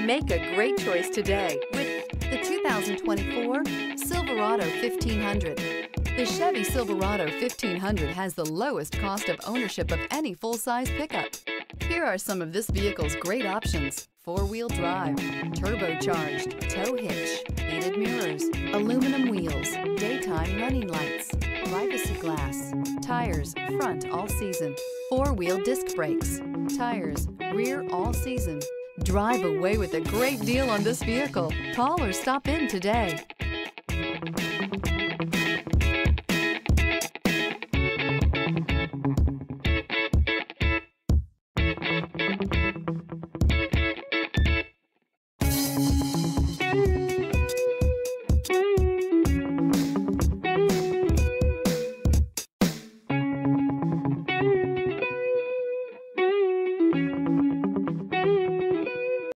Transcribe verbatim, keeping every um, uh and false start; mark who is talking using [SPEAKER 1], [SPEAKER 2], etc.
[SPEAKER 1] Make a great choice today with the two thousand twenty-four Silverado fifteen hundred. The Chevy Silverado fifteen hundred has the lowest cost of ownership of any full-size pickup. Here are some of this vehicle's great options: four-wheel drive, turbocharged, tow hitch, heated mirrors, aluminum wheels, daytime running lights, privacy glass, tires front all season, four-wheel disc brakes, tires rear all season. Drive away with a great deal on this vehicle. Call or stop in today.